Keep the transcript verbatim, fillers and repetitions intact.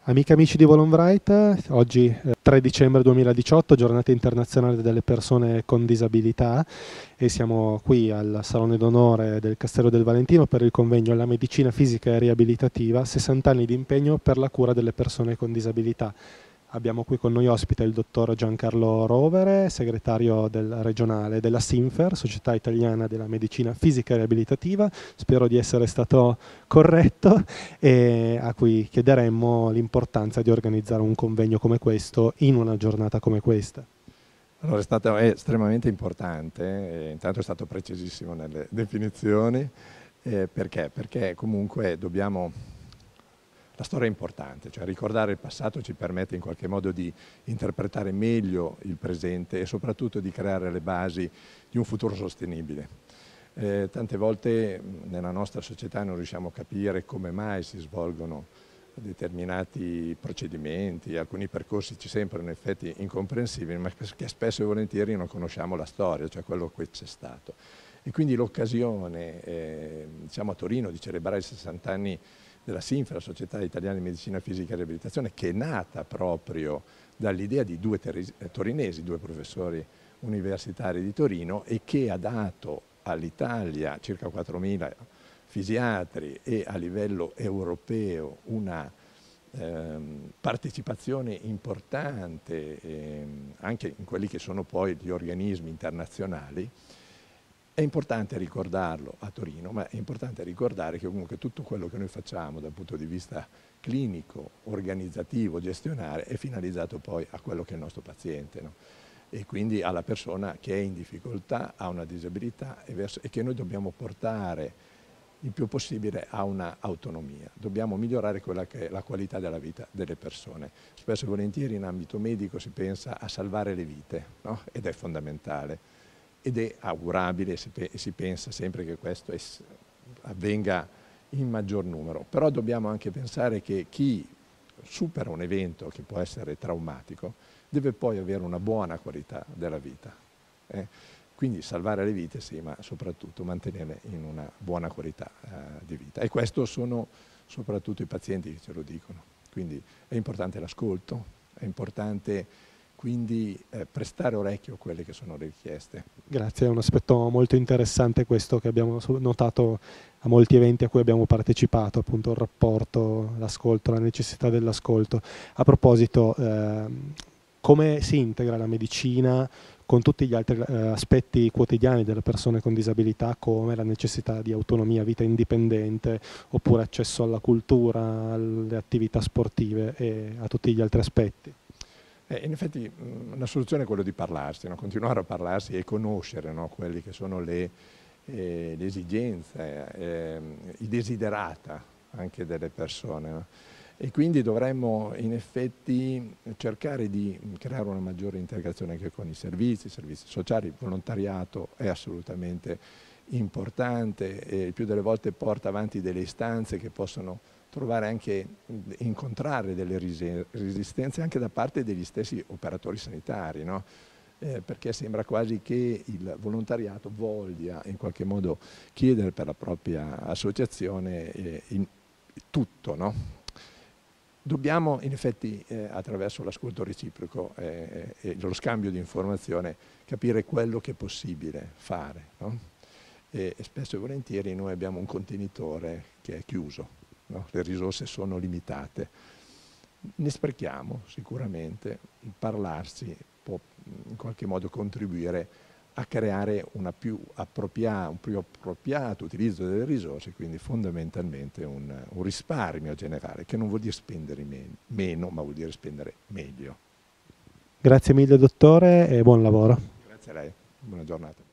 Amiche e amici di Volonbright, oggi eh, tre dicembre duemiladiciotto, giornata internazionale delle persone con disabilità, e siamo qui al Salone d'Onore del Castello del Valentino per il convegno La medicina fisica e riabilitativa, sessanta anni di impegno per la cura delle persone con disabilità. Abbiamo qui con noi ospite il dottor Giancarlo Rovere, segretario del regionale della SINFER, Società Italiana della Medicina Fisica e Riabilitativa. Spero di essere stato corretto, e a cui chiederemmo l'importanza di organizzare un convegno come questo in una giornata come questa. Allora, è stato è estremamente importante, eh, intanto è stato precisissimo nelle definizioni, eh, perché? Perché comunque dobbiamo... La storia è importante, cioè ricordare il passato ci permette in qualche modo di interpretare meglio il presente e soprattutto di creare le basi di un futuro sostenibile. Eh, tante volte nella nostra società non riusciamo a capire come mai si svolgono determinati procedimenti, alcuni percorsi ci sembrano in effetti incomprensibili, ma perché spesso e volentieri non conosciamo la storia, cioè quello che c'è stato. E quindi l'occasione, eh, diciamo a Torino, di celebrare i sessanta anni della SINFER, la Società Italiana di Medicina Fisica e Riabilitazione, che è nata proprio dall'idea di due torinesi, due professori universitari di Torino, e che ha dato all'Italia circa quattromila fisiatri e a livello europeo una ehm, partecipazione importante ehm, anche in quelli che sono poi gli organismi internazionali. È importante ricordarlo a Torino, ma è importante ricordare che comunque tutto quello che noi facciamo dal punto di vista clinico, organizzativo, gestionale è finalizzato poi a quello che è il nostro paziente, no? E quindi alla persona che è in difficoltà, ha una disabilità e, verso, e che noi dobbiamo portare il più possibile a una autonomia. Dobbiamo migliorare quella che è la qualità della vita delle persone. Spesso e volentieri in ambito medico si pensa a salvare le vite, no? Ed è fondamentale. Ed è augurabile e si pensa sempre che questo avvenga in maggior numero. Però dobbiamo anche pensare che chi supera un evento che può essere traumatico deve poi avere una buona qualità della vita. Eh? Quindi salvare le vite sì, ma soprattutto mantenerle in una buona qualità eh, di vita. E questo sono soprattutto i pazienti che ce lo dicono. Quindi è importante l'ascolto, è importante quindi eh, prestare orecchio a quelle che sono le richieste. Grazie, è un aspetto molto interessante questo che abbiamo notato a molti eventi a cui abbiamo partecipato, appunto il rapporto, l'ascolto, la necessità dell'ascolto. A proposito, eh, come si integra la medicina con tutti gli altri eh, aspetti quotidiani delle persone con disabilità, come la necessità di autonomia, vita indipendente, oppure accesso alla cultura, alle attività sportive e a tutti gli altri aspetti? Eh, in effetti mh, la soluzione è quella di parlarsi, no? Continuare a parlarsi e conoscere, no? Quelle che sono le, eh, le esigenze, eh, i desiderata anche delle persone. No? E quindi dovremmo in effetti cercare di creare una maggiore integrazione anche con i servizi, i servizi sociali. Il volontariato è assolutamente importante e il più delle volte porta avanti delle istanze che possono trovare anche, incontrare delle resistenze anche da parte degli stessi operatori sanitari, no? Eh, perché sembra quasi che il volontariato voglia in qualche modo chiedere per la propria associazione eh, in, tutto, no? Dobbiamo in effetti eh, attraverso l'ascolto reciproco eh, e lo scambio di informazione capire quello che è possibile fare, no? E, e spesso e volentieri noi abbiamo un contenitore che è chiuso. No? Le risorse sono limitate. Ne sprechiamo sicuramente, il parlarsi può in qualche modo contribuire a creare una più appropria, un più appropriato utilizzo delle risorse, quindi fondamentalmente un, un risparmio generale, che non vuol dire spendere men meno, ma vuol dire spendere meglio. Grazie mille dottore e buon lavoro. Grazie a lei, buona giornata.